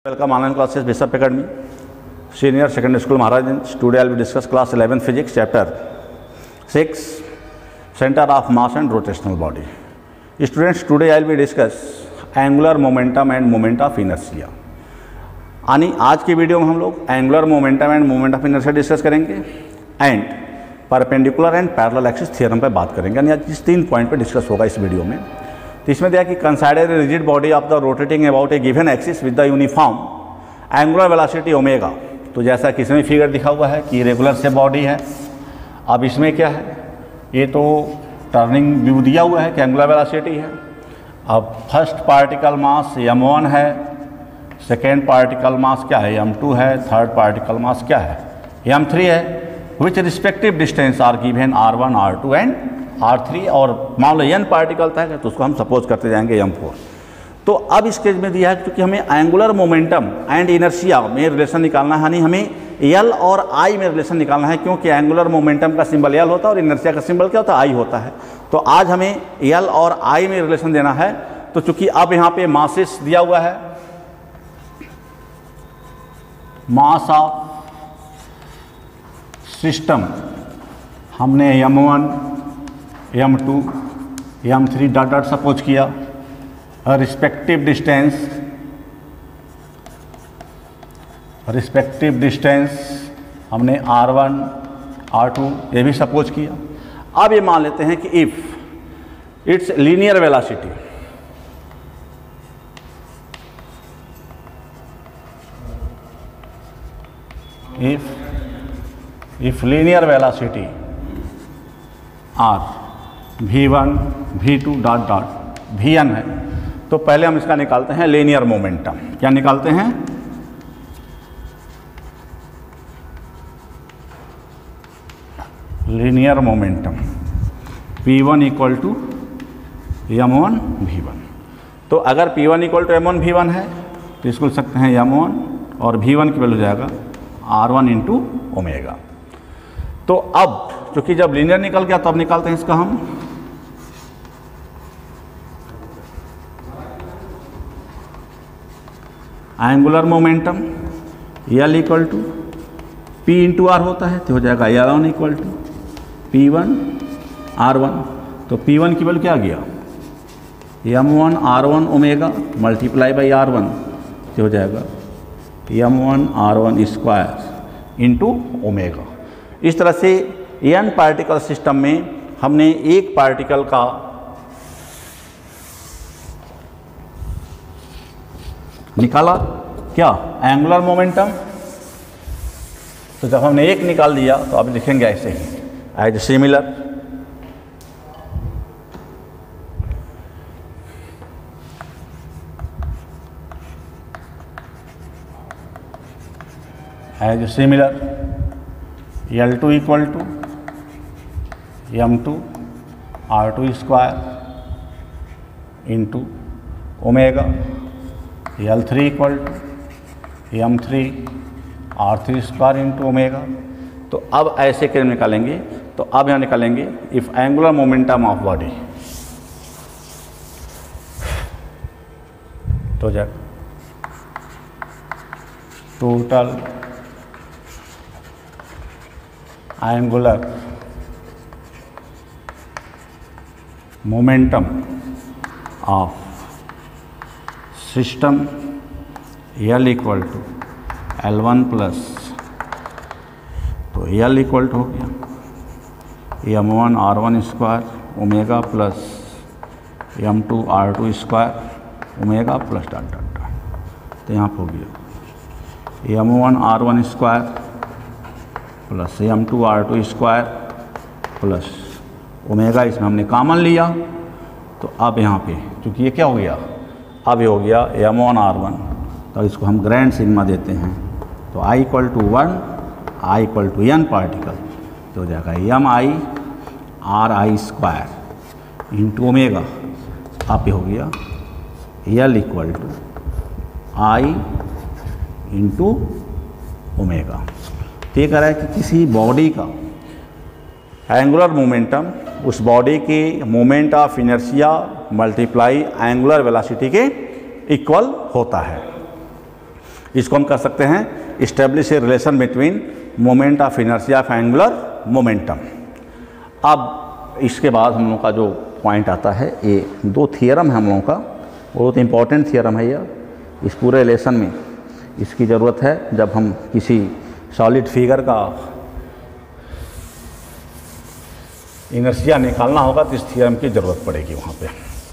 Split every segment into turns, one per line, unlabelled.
Welcome online classes Bishop Academy, Senior Secondary School Maharajganj. Today I will discuss class 11 Physics chapter 6 Center of Mass and Rotational Body. Students, today I will be discuss angular momentum and moment of inertia. यानी आज की video में हम लोग angular momentum and moment of inertia discuss करेंगे and perpendicular and parallel axis theorem पे बात करेंगे। यानी आज इस 3 पॉइंट पे डिस्कस होगा इस वीडियो में। तो इसमें दिया कि consider a rigid body of the rotating about a given axis with the uniform angular velocity omega. तो जैसा कि इसमें फिगर दिखा हुआ है कि रेगुलर से बॉडी है। अब इसमें क्या है, ये तो टर्निंग व्यू दिया हुआ है कि एंगुलर वेलोसिटी है। अब फर्स्ट पार्टिकल मास m1 है, सेकेंड पार्टिकल मास क्या है m2 है, थर्ड पार्टिकल मास क्या है m3 है। Which respective distance are given r1 r2 एंड r3 और मान लो n पार्टिकल था तो उसको हम सपोज करते जाएंगे m4। तो अब इस केस में दिया है क्योंकि हमें एंगुलर मोमेंटम एंड इनर्शिया में रिलेशन निकालना है, यानी हमें L और I में रिलेशन निकालना है क्योंकि एंगुलर मोमेंटम का सिंबल L होता है और इनर्शिया का सिंबल क्या होता है I होता है। तो आज हमें L और I में रिलेशन देना है। तो चूंकि अब यहाँ पे मासेस दिया हुआ है, मास ऑफ सिस्टम हमने m1 m2 m3 dot dot suppose किया। रिस्पेक्टिव डिस्टेंस हमने r1 r2 ये भी सपोज किया। अब ये मान लेते हैं कि if it's linear velocity, if linear velocity r v1 v2 dot dot vn है, तो पहले हम इसका निकालते हैं लीनियर मोमेंटम। क्या निकालते हैं? Linear momentum p1 equal to m1 v1। तो अगर p1 equal to m1 v1 है तो इसको लिख सकते हैं m1 और v1 की वैल्यू जाएगा r1 इंटू ओमेगा। तो अब चूंकि जब लीनियर निकल गया तो अब निकालते हैं इसका हम angular momentum L equal to P into r होता है तो हो जाएगा L1 equal to P1 R1। तो P1 की वैल्यू क्या आ गया m1 R1 omega multiply by R1 तो हो जाएगा m1 R1 square into omega. इस तरह से n पार्टिकल सिस्टम में हमने एक पार्टिकल का निकाला क्या एंगुलर मोमेंटम। तो जब हमने एक निकाल दिया तो अब लिखेंगे ऐसे ही as similar L2 equal to m2 r2 square into omega. L3 equal to m3 r3 square into omega. तो अब ऐसे केस निकालेंगे। तो अब यहाँ निकालेंगे if angular momentum of body, तो जाए total angular momentum of system L equal to L1 plus, तो L इक्वल टू हो गया m1 R1 square omega plus m2 R2 square omega plus dot dot dot. तो यहाँ पर हो गया m1 R1 square plus m2 R2 square plus omega, इसमें हमने कॉमन लिया। तो अब यहाँ पे चूँकि ये क्या हो गया, अब ये हो गया m1 R1, तो इसको हम ग्रैंड सिग्मा देते हैं। तो I equal to 1 I equal to n particle तो हो जाएगा mi RI square into omega. अब ये हो गया L equal to I into omega. तो ये कह रहा है कि किसी बॉडी का एंगुलर मोमेंटम उस बॉडी की moment of inertia multiply angular velocity के इक्वल होता है। इसको हम कर सकते हैं establish a relation between moment of inertia of angular momentum. अब इसके बाद हम लोगों का जो पॉइंट आता है, ये दो थियरम है हम लोगों का, बहुत इंपॉर्टेंट थियरम है यह। इस पूरे लेसन में इसकी ज़रूरत है जब हम किसी सॉलिड फिगर का इनर्शिया निकालना होगा तो इस थियरम की ज़रूरत पड़ेगी वहाँ पे।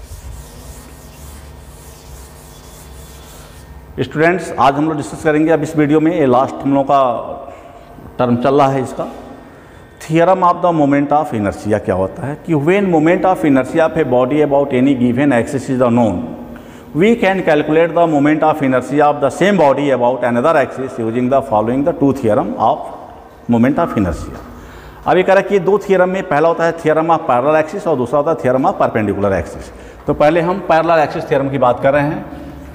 स्टूडेंट्स, आज हम लोग डिस्कस करेंगे अब इस वीडियो में, ये लास्ट हम लोग का टर्म चल रहा है इसका, theorem of the moment of inertia. क्या होता है कि when moment of inertia of a body about any given axis is known, we can calculate the moment of inertia of the same body about another axis using the following the two theorem of moment of inertia। अब ये कह रहा है कि दो theorem में, पहला होता है थियरम ऑफ पैरेलल एक्सिस और दूसरा होता है थियरम ऑफ परपेंडिकुलर एक्सिस। तो पहले हम पैरेलल एक्सिस थियरम की बात कर रहे हैं।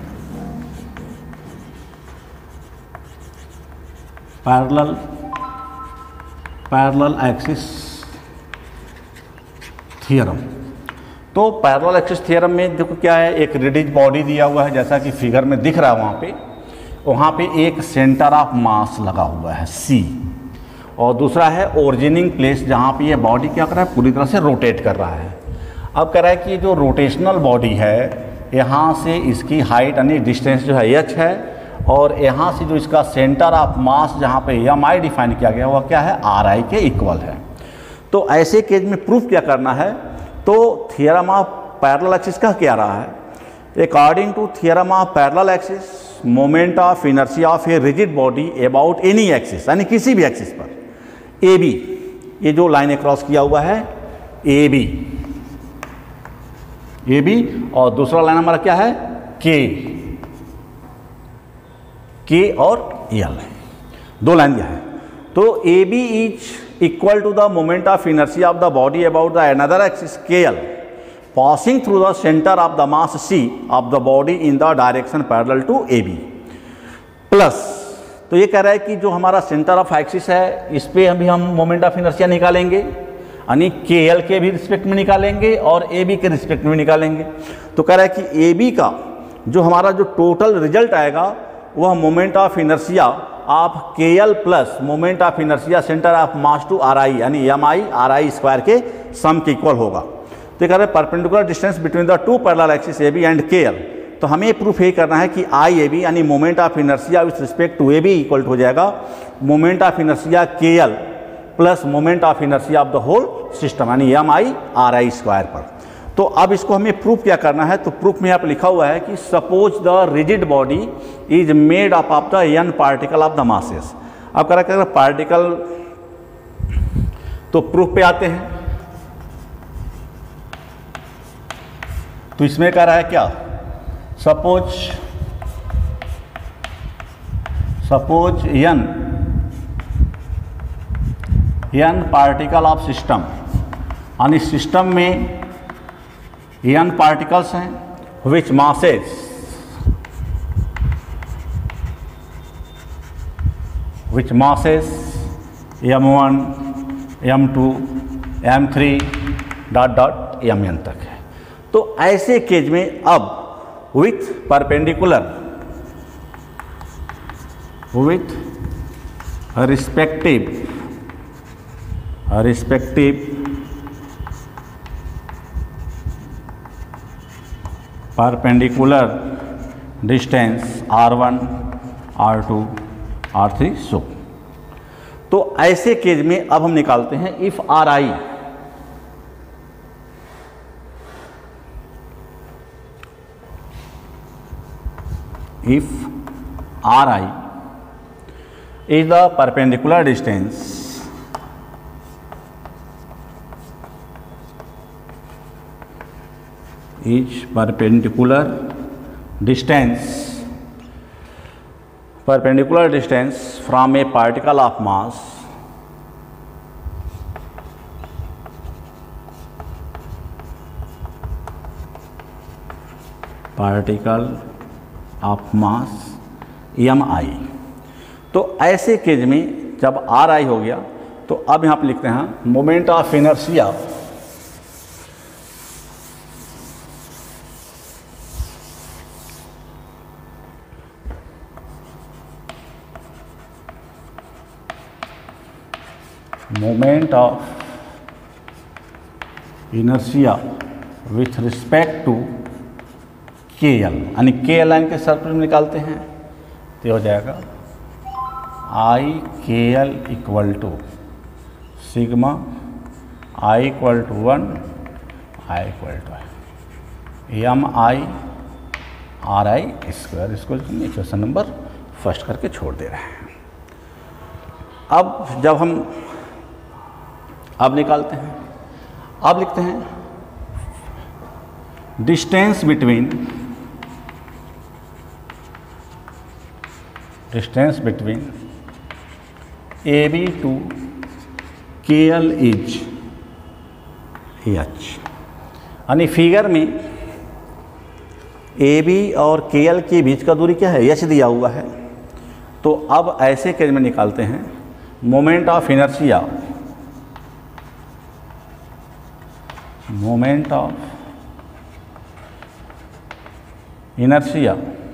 Parallel axis theorem. तो पैरेलल एक्सिस थियरम में देखो क्या है, एक रिजिड बॉडी दिया हुआ है जैसा कि फिगर में दिख रहा है, वहाँ पे एक सेंटर ऑफ मास लगा हुआ है C, और दूसरा है ओरिजिनिंग प्लेस जहाँ पे ये बॉडी क्या कर रहा है, पूरी तरह से रोटेट कर रहा है। अब कह रहा है कि जो रोटेशनल बॉडी है, यहाँ से इसकी हाइट यानी डिस्टेंस जो है h है, और यहाँ से जो इसका सेंटर ऑफ मास जहाँ पे mi डिफाइन किया गया वह क्या है, ri के इक्वल है। तो ऐसे केस में प्रूफ क्या करना है, तो थियरम ऑफ पैरेलल एक्सिस का क्या रहा है, according to theorem of parallel axis moment of inertia of a rigid body about any axis, यानी किसी भी एक्सिस पर, ए बी, ये जो लाइन क्रॉस किया हुआ है ए बी, और दूसरा लाइन हमारा क्या है के और एल, दो लाइन दिया है। तो A B is equal to the moment of inertia of the body about the another axis KL passing through the center of the mass C of the body in the direction parallel to AB plus, तो ये कह रहा है कि जो हमारा centre of axis है इस पे अभी हम मोमेंट ऑफ इनर्शिया निकालेंगे, यानी KL के भी रिस्पेक्ट में निकालेंगे और AB के रिस्पेक्ट में निकालेंगे। तो कह रहा है कि AB का जो हमारा जो टोटल रिजल्ट आएगा वह moment of inertia of KL plus moment of inertia centre of mass to RI, यानी mi RI स्क्वायर के सम के इक्वल होगा। तो ये कह रहे हैं perpendicular distance between the two parallel axis AB and KL। तो हमें प्रूफ ये करना है कि IAB यानी moment of inertia with respect to AB equal हो जाएगा moment of inertia KL plus moment of inertia of the whole system, यानी mi RI स्क्वायर पर। तो अब इसको हमें प्रूफ क्या करना है, तो प्रूफ में यहाँ पर लिखा हुआ है कि suppose the rigid body is made up of the n particle of the masses. अब कह रहा है पार्टिकल, तो प्रूफ पे आते हैं। तो इसमें कह रहा है क्या, suppose n particle of system, यानी सिस्टम में n पार्टिकल्स हैं which masses m1 m2 m3 mn तक है। तो ऐसे केज में अब with perpendicular with respective perpendicular distance R1 R2 R3 so. तो ऐसे केज में अब हम निकालते हैं if RI is the perpendicular distance perpendicular distance from a particle of mass mi। तो ऐसे केज में जब RI हो गया तो अब यहाँ पे लिखते हैं moment of inertia moment of inertia with respect to K L, यानी के एल लाइन के सर्कल में निकालते हैं तो हो जाएगा I K L equal to sigma I equal to 1 I equal to M I are I square. इसको हम इक्वेशन नंबर फर्स्ट करके छोड़ दे रहे हैं। अब जब हम अब निकालते हैं, अब लिखते हैं distance between A B to K L is H, यानी फिगर में ए बी और के एल के बीच का दूरी क्या है, एच दिया हुआ है। तो अब ऐसे केस में निकालते हैं moment of inertia, moment of inertia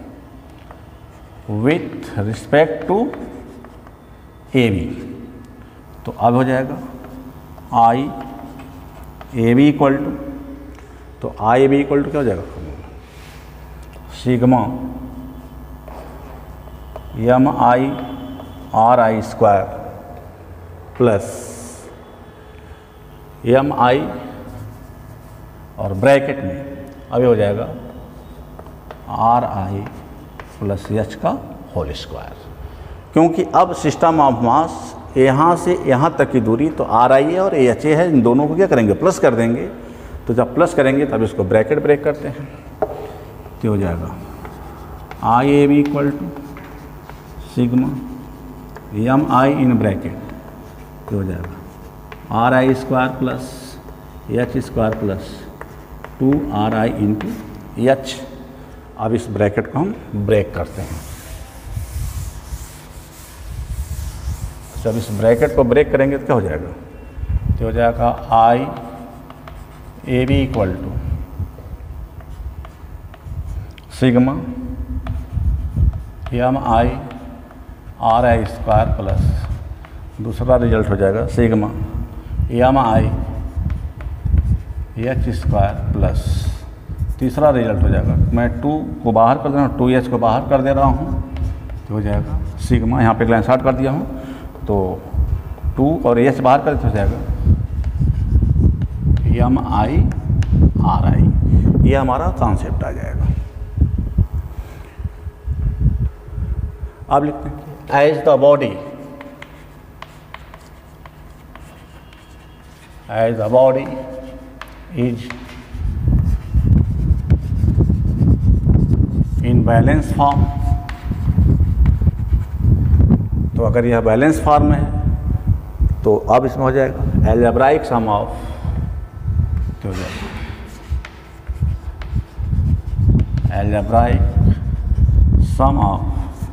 with respect to A B. तो अब हो जाएगा I A B equal to, तो I A B equal to क्या हो जाएगा, sigma M I are I square plus M I और ब्रैकेट में अभी हो जाएगा आर आई प्लस एच का होल स्क्वायर। क्योंकि अब सिस्टम ऑफ मास यहाँ से यहाँ तक की दूरी तो आर आई है और एच ए है, इन दोनों को क्या करेंगे, प्लस कर देंगे। तो जब प्लस करेंगे तब इसको ब्रैकेट ब्रेक करते हैं तो हो जाएगा I A B equal to sigma M I in bracket तो हो जाएगा R I square plus H square plus 2 R I into H. अब इस ब्रैकेट को हम ब्रेक करते हैं। जब इस ब्रैकेट को ब्रेक करेंगे तो क्या हो जाएगा, तो हो जाएगा I A B equal to sigma M I are I square plus दूसरा रिजल्ट हो जाएगा sigma M I H square plus तीसरा रिजल्ट हो जाएगा, मैं 2 को बाहर कर दे रहा हूँ, 2h को बाहर कर दे रहा हूँ तो हो जाएगा सिग्मा, यहाँ पे लाइन स्टार्ट कर दिया हूँ तो 2 और h बाहर कर तो हो जाएगा एम आई आर आई। ये हमारा कॉन्सेप्ट आ जाएगा। अब लिखते हैं as the body is in balance form. तो अगर यह बैलेंस फॉर्म में है तो अब इसमें हो जाएगा अलजेब्राइक सम ऑफ, तो हो जाएगा algebraic sum of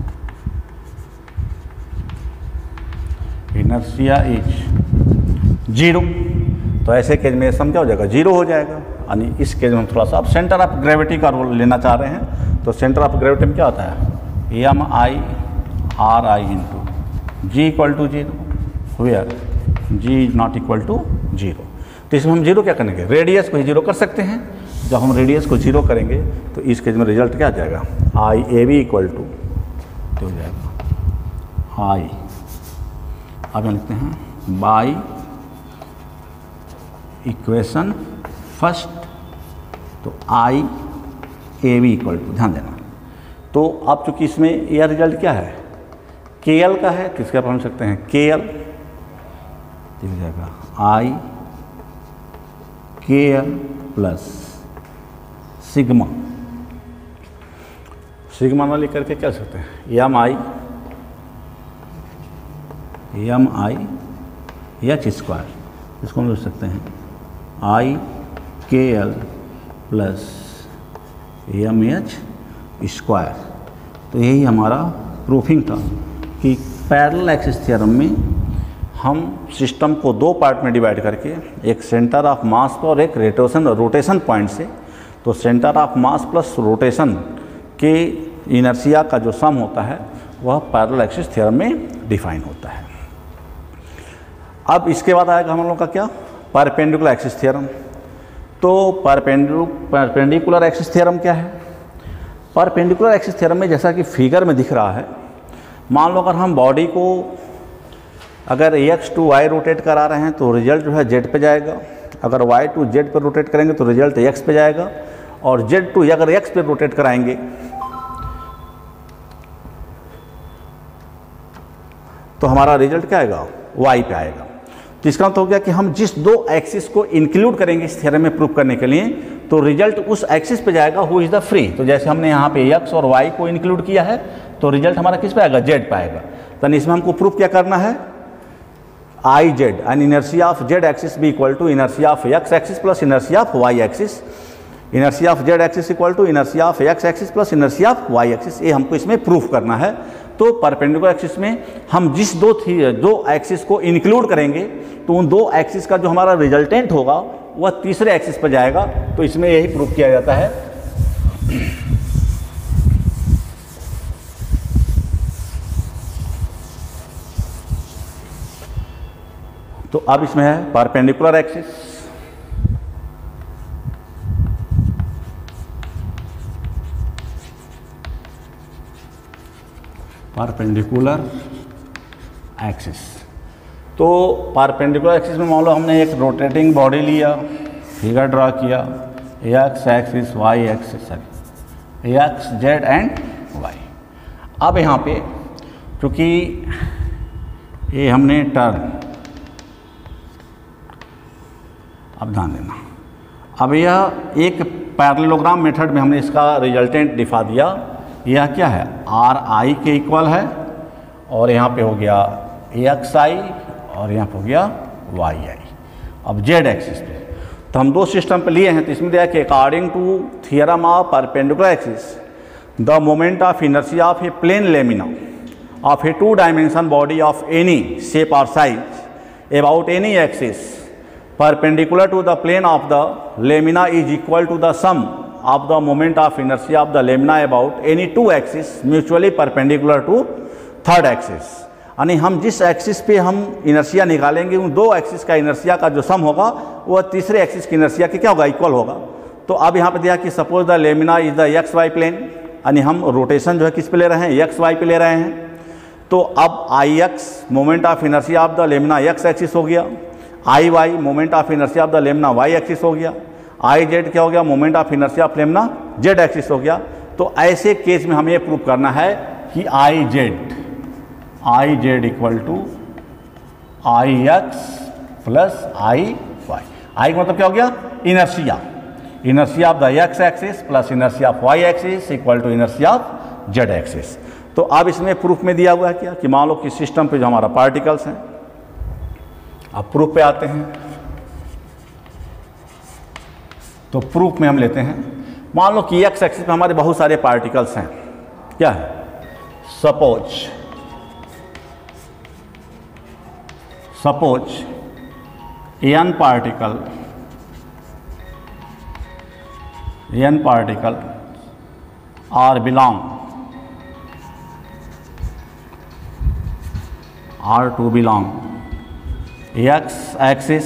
inertia is 0। तो ऐसे केस में सम क्या हो जाएगा, 0 हो जाएगा। यानी इस केस में हम थोड़ा सा अब सेंटर ऑफ ग्रेविटी का रोल लेना चाह रहे हैं। तो सेंटर ऑफ ग्रेविटी में क्या होता है, M I are I into G equal to 0, where G is not equal to 0। तो इसमें हम 0 क्या करेंगे, रेडियस को ही 0 कर सकते हैं। जब हम रेडियस को 0 करेंगे तो इस केस में रिजल्ट क्या आ जाएगा, I A B equal to, तो हो जाएगा आई, अब हम लिखते हैं बाई इक्वेशन फर्स्ट, तो I A B equal to, ध्यान देना। तो अब चूंकि इसमें यह रिजल्ट क्या है, के एल का है, किसके आप हम सकते हैं के एल, तो हो जाएगा I K L plus sigma, sigma ना लिख करके क्या सकते हैं एम आई एच स्क्वायर, इसको हम लिख सकते हैं I K L plus M H square. तो यही हमारा प्रूफिंग था कि पैरेलल एक्सिस थ्योरम में हम सिस्टम को 2 पार्ट में डिवाइड करके, एक सेंटर ऑफ मास पर और एक रोटेशन पॉइंट से, तो centre of mass plus rotation के इनर्शिया का जो सम होता है वह पैरेलल एक्सिस थ्योरम में डिफाइन होता है। अब इसके बाद आएगा हम लोग का क्या, परपेंडिकुलर एक्सिस थ्योरम। तो परपेंडिकुलर एक्सिस थ्योरम क्या है? परपेंडिकुलर एक्सिस थ्योरम में जैसा कि फिगर में दिख रहा है, मान लो अगर हम बॉडी को अगर x टू y रोटेट करा रहे हैं तो रिजल्ट जो है z पे जाएगा, अगर y टू z पर रोटेट करेंगे तो रिजल्ट x पे जाएगा, और z टू अगर x पे रोटेट कराएंगे तो हमारा रिजल्ट क्या आएगा, y पे आएगा। तो इसका मतलब हो गया कि हम जिस दो एक्सिस को इंक्लूड करेंगे इस थ्योरम में प्रूव करने के लिए तो रिजल्ट उस एक्सिस पे जाएगा हु इज़ द फ्री। तो जैसे हमने यहाँ पे x और y को इंक्लूड किया है तो रिजल्ट हमारा किस पे आएगा, z पे आएगा। तो इसमें हमको प्रूफ क्या करना है, I z and inertia of z axis be equal to inertia of x axis plus inertia of y axis, inertia of z axis equal to inertia of x axis plus inertia of y axis. ये हमको इसमें proof करना है। तो perpendicular axis में हम जिस दो एक्सिस को इंक्लूड करेंगे तो उन दो एक्सिस का जो हमारा रिजल्टेंट होगा वह तीसरे एक्सिस पर जाएगा। तो इसमें यही प्रूफ किया जाता है। तो अब इसमें है परपेंडिकुलर एक्सिस, परपेंडिकुलर एक्सिस। तो परपेंडिकुलर एक्सिस में मान लो हमने एक रोटेटिंग बॉडी लिया, फिगर ड्रा किया, X axis Y axis, sorry X Z and Y. अब यहाँ पे क्योंकि ये हमने टर्न, अब ध्यान देना, अब यह एक पैरेललोग्राम मेथड में हमने इसका रिजल्टेंट दिखा दिया। यह क्या है, आर आई के इक्वल है, और यहाँ पे हो गया एक्स आई और यहाँ पे हो गया वाई आई। अब जेड एक्सिस पे तो हम दो सिस्टम पे लिए हैं। तो इसमें दिया कि according to theorem of perpendicular axis the moment of inertia of a plane lamina of a 2 dimension body of any shape और size about any axis perpendicular to the plane of the lamina is equal to the sum of the moment of inertia of the lamina about any two axes mutually perpendicular to third axis। यानी हम जिस axis पे हम inertia निकालेंगे उन दो axis का inertia का जो सम होगा वह तीसरे एक्सिस की इनर्शिया के क्या होगा, इक्वल होगा। तो अब यहाँ पे दिया कि suppose the lamina is the X Y plane, यानी हम रोटेशन जो है किस पे ले रहे हैं, एक्स वाई पे ले रहे हैं। तो अब I x moment of inertia of the lamina x axis हो गया, I y moment of inertia of the lamina y axis हो गया, आई जेड क्या हो गया, moment of inertia of lamina z axis हो गया। तो ऐसे केस में हमें प्रूव करना है कि I z equal to I x plus I y. I का मतलब क्या हो गया, inertia of the x axis plus inertia of y axis equal to inertia of z axis. तो अब इसमें प्रूफ में दिया हुआ है क्या कि मान लो कि सिस्टम पे जो हमारा पार्टिकल्स हैं, अब प्रूफ पे आते हैं। तो प्रूफ में हम लेते हैं, मान लो कि एक्स एक्सिस पे हमारे बहुत सारे पार्टिकल्स हैं, क्या है, suppose n particle are to belong x axis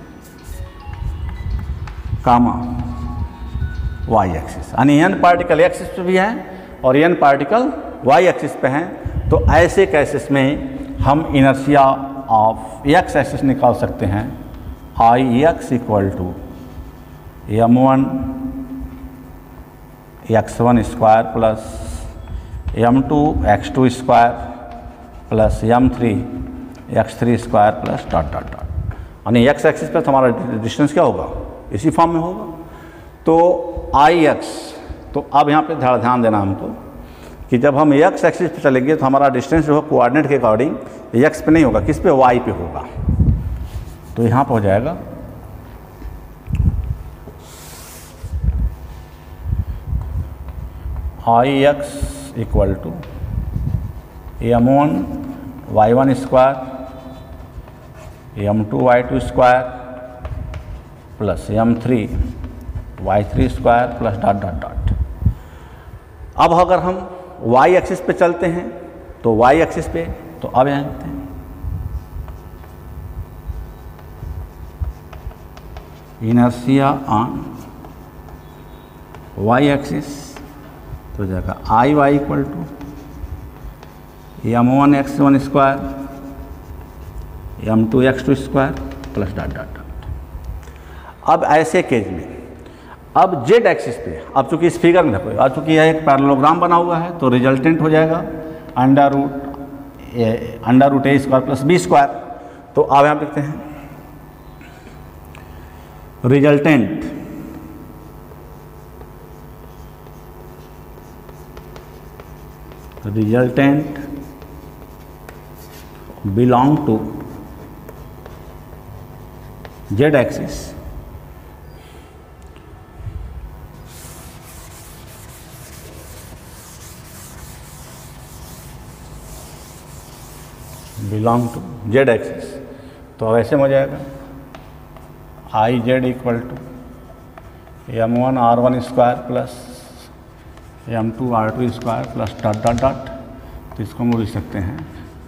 comma y axis, यानी एन पार्टिकल एक्सिस पे भी हैं और एन पार्टिकल वाई एक्सिस पे हैं। तो ऐसे केसेस में हम इनर्शिया ऑफ एक्स एक्सिस निकाल सकते हैं, I x equal to m1 x1 square plus m2 x2 square plus m3 x3 square plus dot dot dot, यानी एक्स एक्सिस पर हमारा डिस्टेंस क्या होगा, इसी फॉर्म में होगा। तो आई एक्स, तो अब यहाँ पे ध्यान देना हमको कि जब हम एक्स एक्सिस पे चलेंगे तो हमारा डिस्टेंस जो है कोऑर्डिनेट के अकॉर्डिंग एक्स पे नहीं होगा, किस पे, वाई पे होगा। तो यहाँ पे हो जाएगा I x equal to m1 y1 square m2 y2 square plus m3 y3 square plus dot dot dot. अब अगर हम y एक्सिस पे चलते हैं तो y एक्सिस पे, तो अब यहाँ देखते हैं इनर्शिया ऑन वाई एक्सिस, तो हो जाएगा I y equal to m1x1 square m2x2 square plus dot dot dot. अब ऐसे केस में अब जेड एक्सिस पे, अब चूंकि इस फिगर में देखो, अब चूंकि यह एक पैरेललोग्राम बना हुआ है तो रिजल्टेंट हो जाएगा under root a square plus b square. तो अब यहाँ लिखते हैं resultant belong to z axis belong to z axis. तो अब ऐसे हो जाएगा I z equal to m1r1 square plus m2r2 square plus dot dot dot. तो इसको हम लिख सकते हैं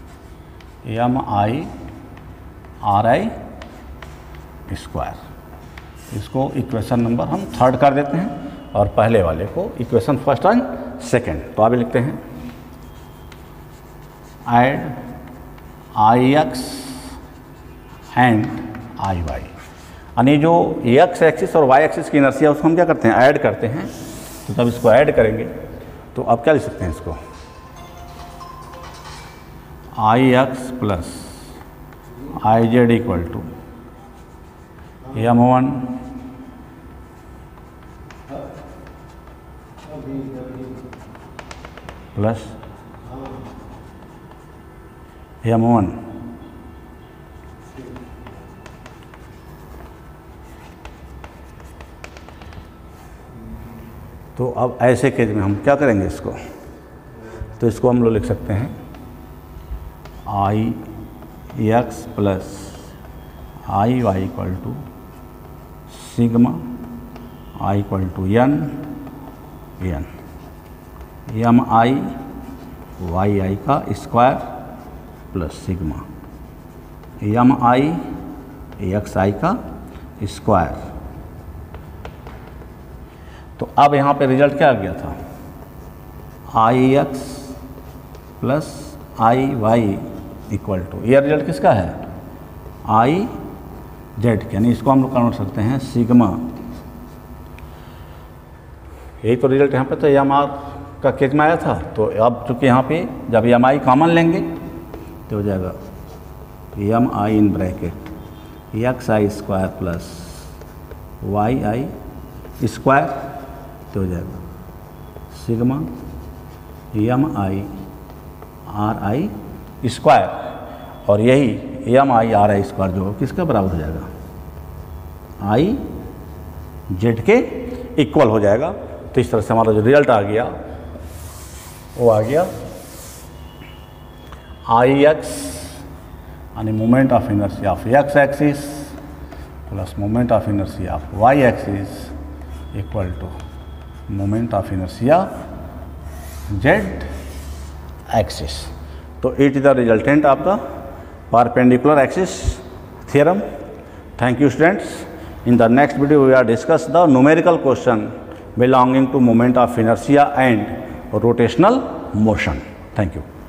mi ri स्क्वायर। इसको इक्वेशन नंबर हम थर्ड कर देते हैं और पहले वाले को इक्वेशन फर्स्ट एंड सेकेंड। तो अभी लिखते हैं add I x and I y, यानी जो एक्स एक्सिस और वाई एक्सिस की इनर्शिया उसको हम क्या करते हैं, ऐड करते हैं। तो जब इसको ऐड करेंगे तो अब क्या लिख सकते हैं इसको, I x plus I z equal to m1 plus m1 तो अब ऐसे केस में हम क्या करेंगे इसको, तो इसको हम लोग लिख सकते हैं I x plus I y equal to sigma I equal to n m I y I का square plus sigma M I x I का स्क्वायर। तो अब यहाँ पे रिजल्ट क्या आ गया था, I x plus I y equal to, यह रिजल्ट किसका है, आई जेड, यानी इसको हम लोग कन्वर्ट करते हैं सिग्मा। यही तो रिजल्ट यहाँ पे तो एम आर का केस में आया था। तो अब चूँकि यहाँ पे जब एम आई कॉमन लेंगे तो हो जाएगा m I in bracket x I square plus y I square, तो हो जाएगा sigma M I are I square, और यही m I are I square जो किसका बराबर हो जाएगा, आई जेड के इक्वल हो जाएगा। तो इस तरह से हमारा जो रिजल्ट आ गया वो आ गया आई एक्स यानी moment of inertia of x axis plus moment of inertia of y axis equal to moment of inertia z axis. तो it is the resultant of the perpendicular axis theorem. Thank you students. In the next video we are discuss the numerical question belonging to moment of inertia and rotational motion. Thank you.